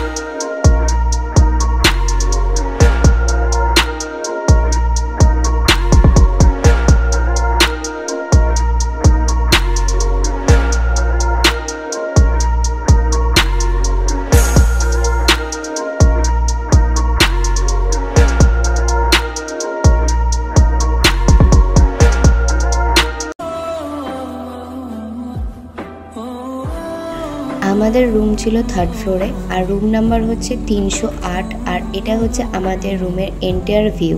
আমাদের রুম ছিল 3rd ফ্লোরে আর রুম নাম্বার হচ্ছে 308 আর এটা হচ্ছে আমাদের রুমের এন্টায়ার ভিউ।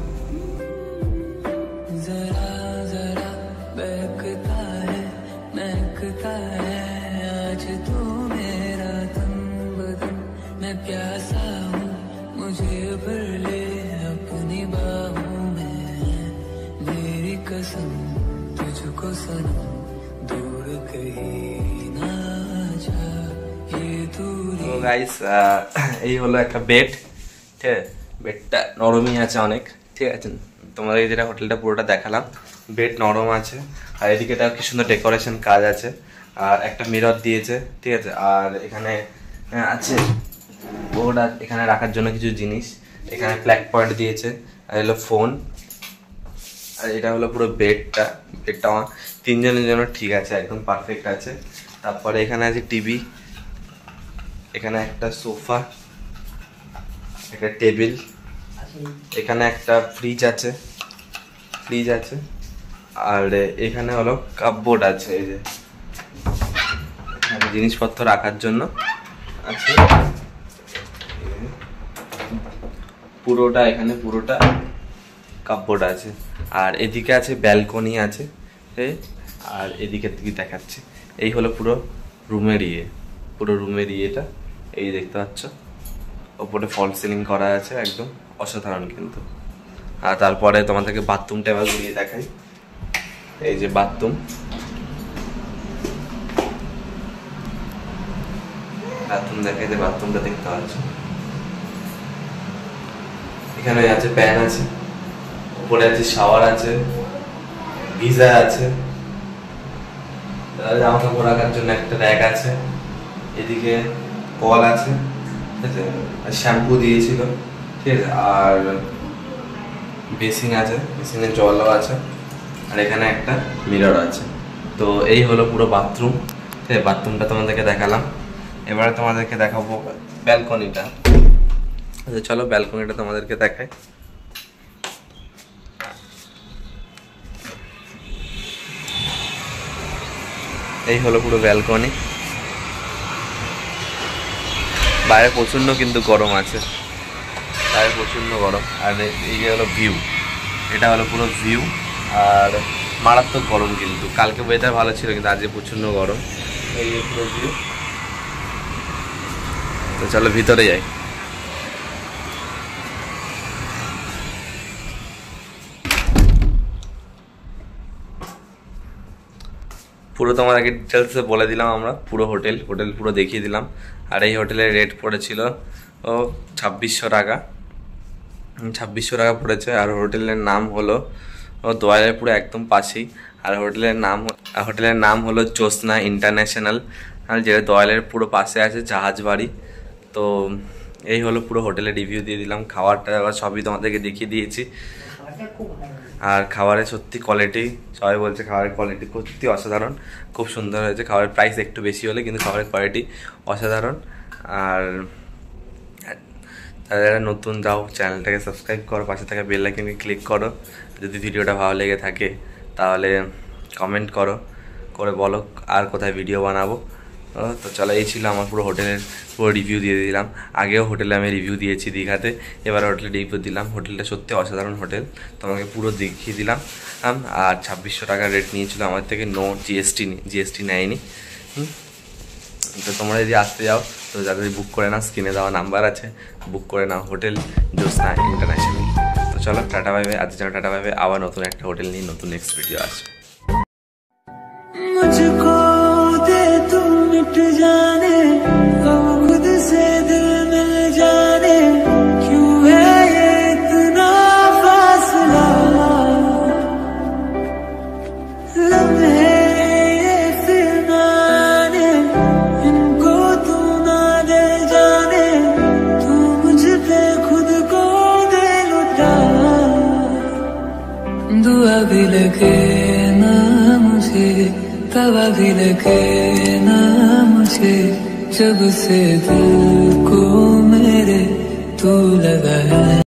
গাইস এই হলো একটা বেড, ঠিক আছে? বেডটা নরমই আছে অনেক, ঠিক আছে? তোমাদের যেটা হোটেলটা পুরোটা দেখালাম, বেড নরম আছে আর এদিকে কি সুন্দর ডেকোরেশন কাজ আছে আর একটা মিরর দিয়েছে, ঠিক আছে? আর এখানে আছে ওটা এখানে রাখার জন্য কিছু জিনিস, এখানে প্লাগ পয়েন্ট দিয়েছে আর হলো ফোন। আর এটা হলো পুরো বেডটা আমার 3 জনের জন্য ঠিক আছে, একদম পারফেক্ট আছে। তারপরে এখানে আছে টিভি, এখানে একটা সোফা, একটা টেবিল, এখানে একটা ফ্রিজ আছে আর এখানে হলো কাপবোর্ড আছে, এই যে জিনিসপত্র রাখার জন্য আছে পুরোটা, এখানে পুরোটা কাপবোর্ড আছে। আর এদিকে আছে ব্যালকনি আছে, আর এদিকের দিকে দেখাচ্ছে। এই হলো পুরো রুমের ইয়েটা, এই দেখতে পাচ্ছ ওপরে ফল সিলিং করা আছে, একদম অসাধারণ কিন্তু। আর তারপরে তোমাদেরকে বাথরুমটা এবার ঘুরিয়ে দেখাই। এই যে বাথরুম দেখাই, যে বাথরুমটা দেখতে পাচ্ছ, এখানে আছে প্যান আছে, উপরে আছে শাওয়ার আছে, গিজার আছে, জামা কাপড় রাখার জন্য একটা র্যাক আছে, এদিকে কল আছে, ঠিক আছে? আর শ্যাম্পু দিয়েছিল, ঠিক আছে? আর বেসিন আছে, বেসিনে জলও আছে, আর এখানে একটা মিরর আছে। তো এই হলো পুরো বাথরুম, ঠিক আছে? বাথরুমটা তোমাদেরকে দেখালাম। এবারে তোমাদেরকে দেখাবো ব্যালকনিটা। চলো ব্যালকনিটা তোমাদেরকে দেখাই। এই হলো পুরো ব্যালকনি, বাইরে প্রচন্ড কিন্তু গরম আছে, বাইরে প্রচন্ড গরম। আর এই যে হলো ভিউ, এটা হলো পুরো ভিউ। আর মারাত্মক গরম কিন্তু, কালকে ওয়েদার ভালো ছিল কিন্তু আজকে প্রচন্ড গরম। এই যে পুরো ভিউ। তো চলো ভিতরে যাই। পুরো তোমাদেরকে ডিটেলসে বলে দিলাম, আমরা পুরো হোটেল পুরো দেখিয়ে দিলাম। আর এই হোটেলের রেট পড়েছিল 2600 টাকা, 2600 টাকা পড়েছে। আর হোটেলের নাম হলো দোয়ালের পুরো একদম পাশেই। আর হোটেলের নাম হলো জ্যোৎস্না ইন্টারন্যাশনাল, যেটা দোয়ালের পুরো পাশে আছে, জাহাজ বাড়ি। তো এই হলো পুরো হোটেলের রিভিউ দিয়ে দিলাম, খাবারটা সবই তোমাদেরকে দেখিয়ে দিয়েছি। আর খাবারের সত্যি কোয়ালিটি, সবাই বলছে খাবারের কোয়ালিটি সত্যি অসাধারণ, খুব সুন্দর হয়েছে। খাবারের প্রাইস একটু বেশি হলে কিন্তু খাবারের কোয়ালিটি অসাধারণ। আর যারা নতুন যাও, চ্যানেলটাকে সাবস্ক্রাইব করো, পাশে থাকা বেল আইকনে ক্লিক করো। যদি ভিডিওটা ভালো লেগে থাকে তাহলে কমেন্ট করে বলো আর কোথায় ভিডিও বানাবো। তো চলো, এই ছিল আমার পুরো হোটেলের পুরো রিভিউ দিয়ে দিলাম। আগেও হোটেলে আমি রিভিউ দিয়েছি দীঘাতে, এবার হোটেলে রিভিউ দিলাম। হোটেলটা সত্যি অসাধারণ হোটেল, তোমাকে পুরো দেখিয়ে দিলাম। আর 2600 টাকা রেট নিয়েছিল আমার থেকে, নো জিএসটি নেয়নি। তো তোমরা যদি আসতে যাও তো যাদের বুক করে নাও, স্ক্রিনে দেওয়া নাম্বার আছে, বুক করে নাও, হোটেল জ্যোৎস্না ইন্টারন্যাশনাল। তো চলো টাটা বাই বাই, আজকে টাটা বাই বাই। আবার নতুন একটা হোটেল নিয়ে নতুন নেক্সট ভিডিও আসবে। मिट जाने हम खुद से दिल मिल जाने, क्यों है ये इतना फासला, लम्हे ये फिर ना आने, इनको तू ना दे जाने। भी लगे ना मुझे, तवा भी लगे ना मुझे, जब से दिल को मेरे तू लगा है।